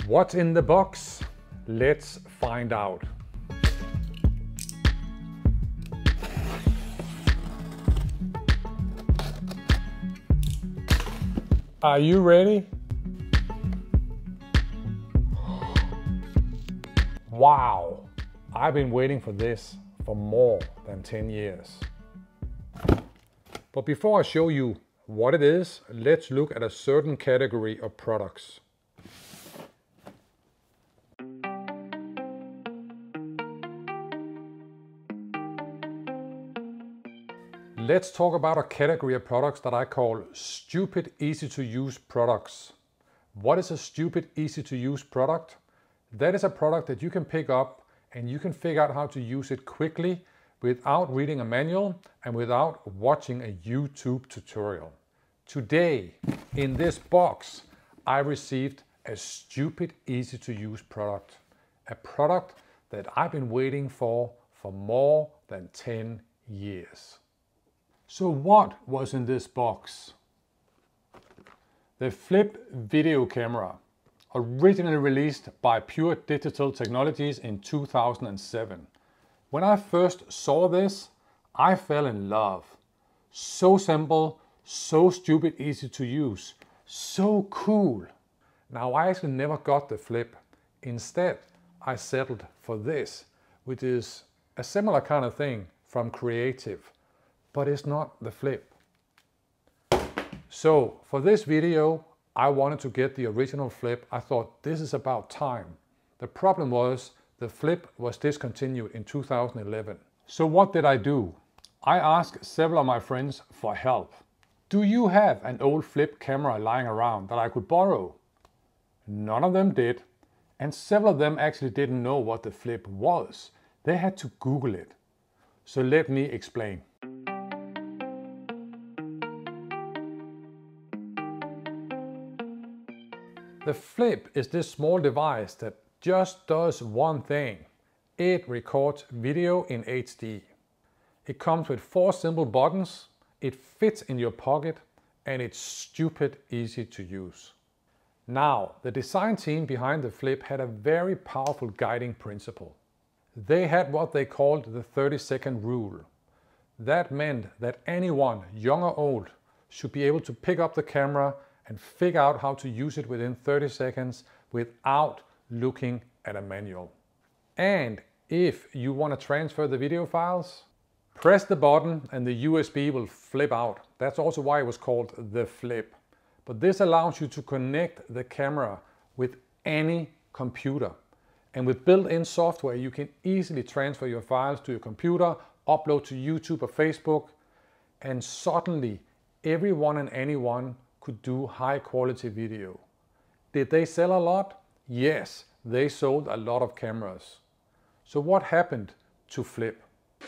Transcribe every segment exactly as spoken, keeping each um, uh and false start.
What's in the box? Let's find out. Are you ready? Wow, I've been waiting for this for more than ten years. But before I show you what it is, let's look at a certain category of products. Let's talk about a category of products that I call stupid easy to use products. What is a stupid easy to use product? That is a product that you can pick up and you can figure out how to use it quickly without reading a manual and without watching a YouTube tutorial. Today, in this box, I received a stupid easy to use product. A product that I've been waiting for for more than ten years. So what was in this box? The Flip video camera, originally released by Pure Digital Technologies in two thousand seven. When I first saw this, I fell in love. So simple, so stupid easy to use, so cool. Now I actually never got the Flip. Instead, I settled for this, which is a similar kind of thing from Creative, but it's not the Flip. So for this video, I wanted to get the original Flip. I thought this is about time. The problem was the Flip was discontinued in two thousand eleven. So what did I do? I asked several of my friends for help. Do you have an old Flip camera lying around that I could borrow? None of them did, and several of them actually didn't know what the Flip was. They had to Google it. So let me explain. The Flip is this small device that just does one thing. It records video in H D. It comes with four simple buttons, it fits in your pocket, and it's stupid easy to use. Now, the design team behind the Flip had a very powerful guiding principle. They had what they called the thirty second rule. That meant that anyone, young or old, should be able to pick up the camera and figure out how to use it within thirty seconds without looking at a manual. And if you want to transfer the video files, press the button and the U S B will flip out. That's also why it was called the Flip. But this allows you to connect the camera with any computer. And with built-in software, you can easily transfer your files to your computer, upload to YouTube or Facebook, and suddenly everyone and anyone could do high quality video. Did they sell a lot? Yes, they sold a lot of cameras. So what happened to Flip?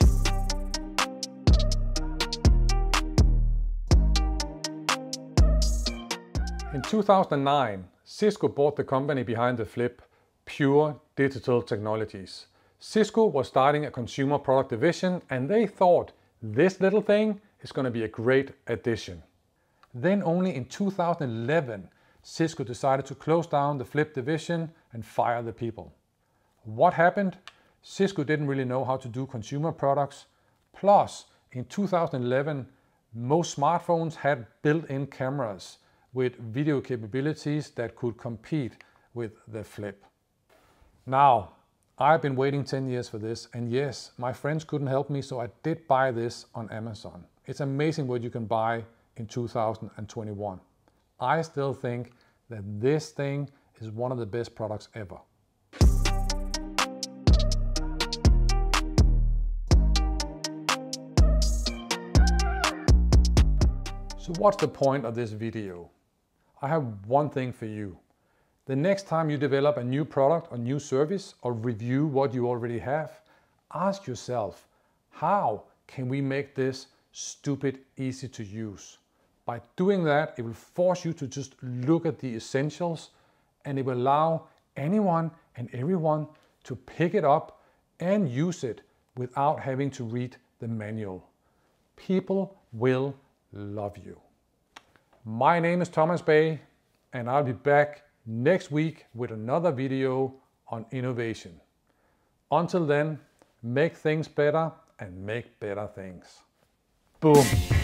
In two thousand nine, Cisco bought the company behind the Flip, Pure Digital Technologies. Cisco was starting a consumer product division and they thought this little thing is going to be a great addition. Then only in two thousand eleven, Cisco decided to close down the Flip division and fire the people. What happened? Cisco didn't really know how to do consumer products. Plus, in two thousand eleven, most smartphones had built-in cameras with video capabilities that could compete with the Flip. Now, I've been waiting ten years for this, and yes, my friends couldn't help me, so I did buy this on Amazon. It's amazing what you can buy in two thousand twenty-one. I still think that this thing is one of the best products ever. So what's the point of this video? I have one thing for you. The next time you develop a new product or new service or review what you already have, ask yourself, how can we make this stupid easy to use? By doing that, it will force you to just look at the essentials and it will allow anyone and everyone to pick it up and use it without having to read the manual. People will love you. My name is Tomas Bay and I'll be back next week with another video on innovation. Until then, make things better and make better things. Boom.